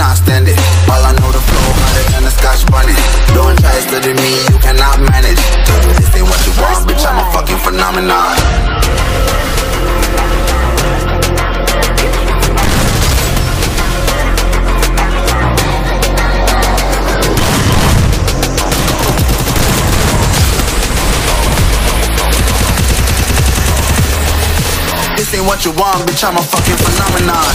cannot stand it. All I know the flow harder than a Scotch bunny. Don't try to study me, you cannot manage. This ain't what you want, bitch, I'm a fucking phenomenon. This ain't what you want, bitch, I'm a fucking phenomenon.